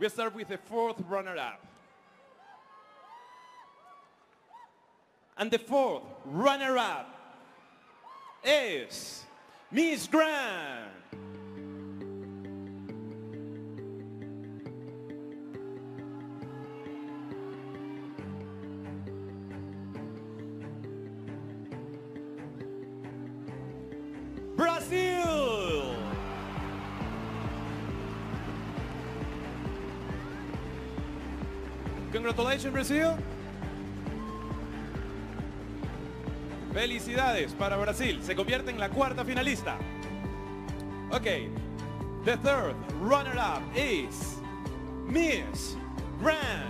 We start with the fourth runner-up. And the fourth runner-up is Miss Grand. Brazil. Congratulations, Brazil. Felicidades para Brasil. Se convierte en la cuarta finalista. Okay. The third runner-up is Miss Grand.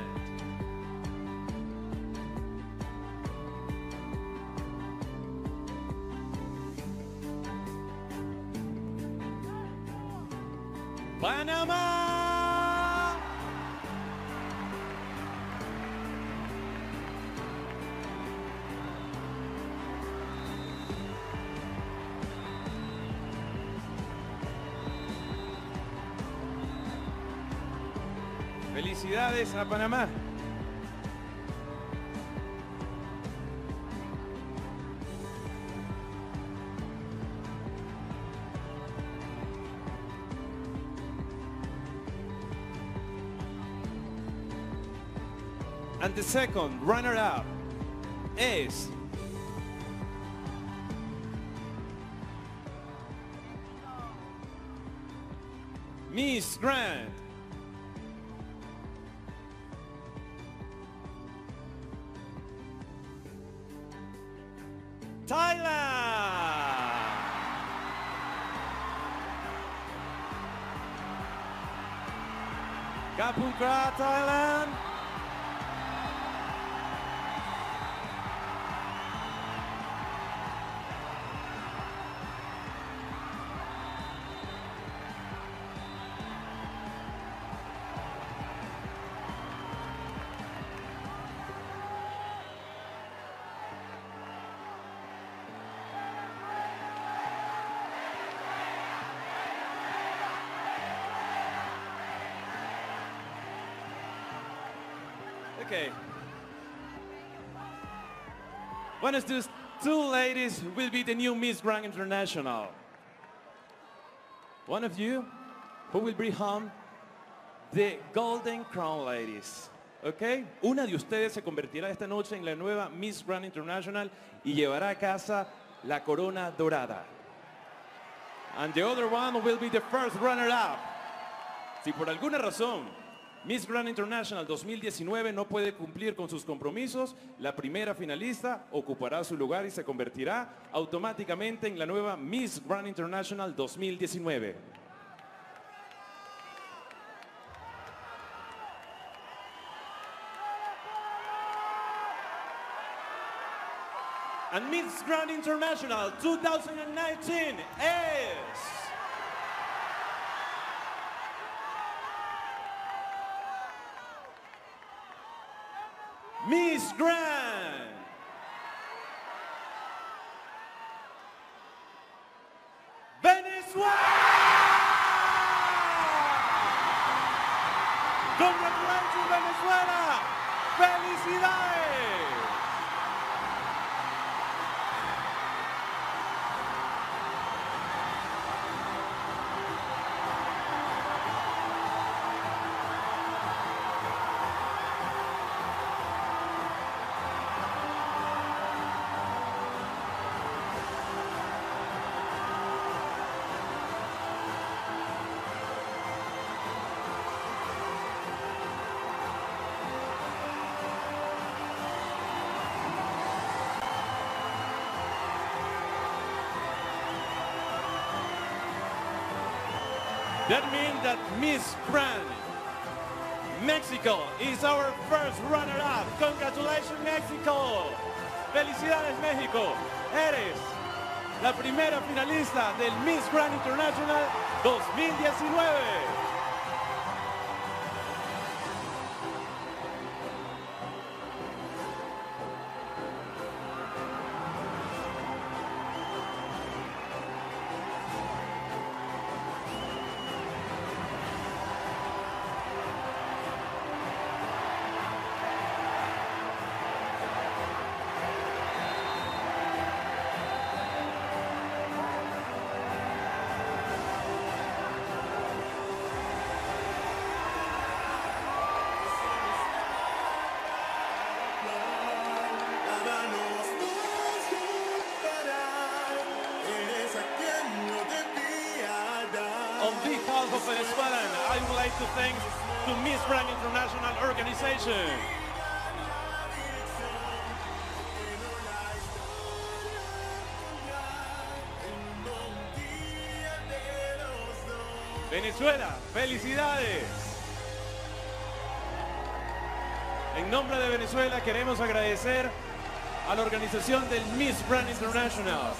Panamá. Felicidades a Panamá. And the second runner-up is Miss Grand. Thailand. Kapungkra, Thailand. Okay. One of these two ladies will be the new Miss Grand International. One of you who will bring home the Golden Crown ladies. Okay. Una de ustedes se convertirá esta noche en la nueva Miss Grand International y llevará a casa la corona dorada. And the other one will be the first runner-up. Si por alguna razón Miss Grand International 2019 no puede cumplir con sus compromisos, la primera finalista ocupará su lugar y se convertirá automáticamente en la nueva Miss Grand International 2019. And Miss Grand International 2019 is Miss Grand. Venezuela. Congratulations, Venezuela. Felicidades. That means that Miss Grand Mexico is our first runner-up. Congratulations, Mexico. Felicidades, México. Eres la primera finalista del Miss Grand International 2019. of Venezuela, and I would like to thank to Miss Grand International Organization. Venezuela, felicidades. En nombre de Venezuela queremos agradecer a la organización del Miss Grand International.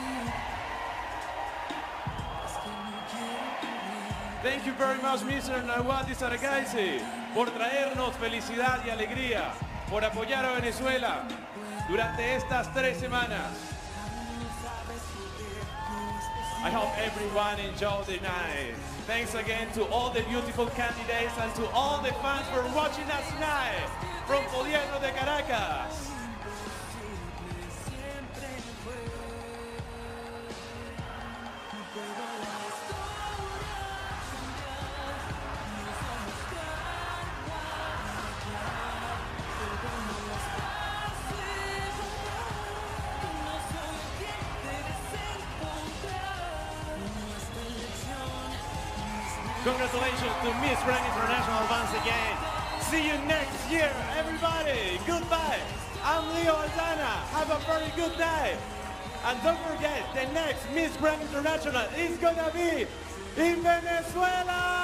Thank you very much, Mr. Nawati Saragaisi, por traernos felicidad y alegría, por apoyar a Venezuela durante estas 3 semanas. I hope everyone enjoyed the night. Thanks again to all the beautiful candidates and to all the fans for watching us tonight from Poliedro de Caracas. Congratulations to Miss Grand International once again. See you next year, everybody. Goodbye. I'm Leo Aldana. Have a very good day. And don't forget, the next Miss Grand International is gonna be in Venezuela.